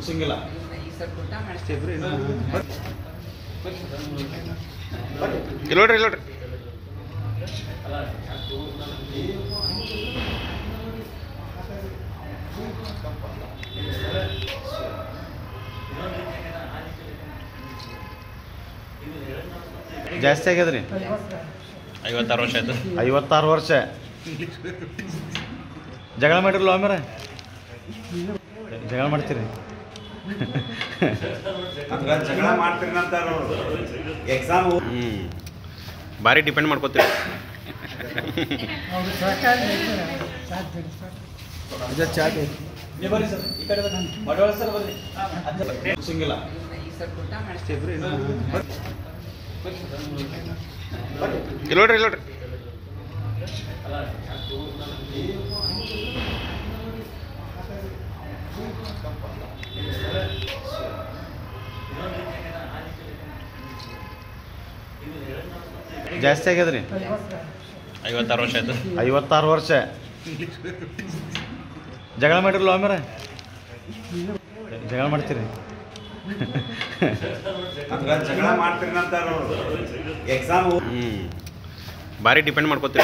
ಸಿಂಗಲ ಇಲ್ಲಿ ನೋಡ್ರಿ ಜಾಸ್ತಿ ಆಗ್ಯದ್ರಿ 56 ವರ್ಷ ಆಯ್ತು. 56 ವರ್ಷ ಜಗಳ ಮಾಡಿರಲ್ಲ ಆಮೇಲೆ ಜಗಳ ಮಾಡ್ತೀರಿ ಜಗಳ ಮಾಡ್ತೀರಿ ಎಕ್ಸಾಮ್ ಭಾರಿ ಡಿಪೆಂಡ್ ಮಾಡ್ಕೋತೀವಿ. ಸಿಂಗಲ ಇಲ್ಲಿ ನೋಡ್ರಿ ಜಾಸ್ತಿ ಆಗ್ಯದ್ರಿ 56 ವರ್ಷ ಆಯ್ತು. 56 ವರ್ಷ ಜಗಳ ಮಾಡಿರಲ್ಲ ಆಮೇಲೆ ಜಗಳ ಮಾಡ್ತೀರಿ ಜಗಳ ಮಾಡ್ತೀರಿ ಎಕ್ಸಾಮ್ ಭಾರಿ ಡಿಪೆಂಡ್ ಮಾಡ್ಕೋತೀವಿ.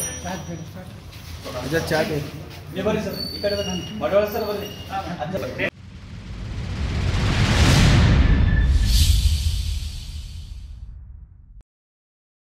ಚಾಟ್